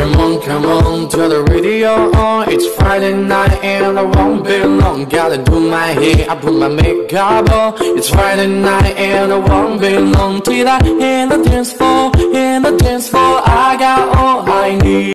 come on, turn the radio on. It's Friday night and I won't be long. Gotta do my hair, I put my makeup on. It's Friday night and I won't be long till I in the dance floor, I got all I need.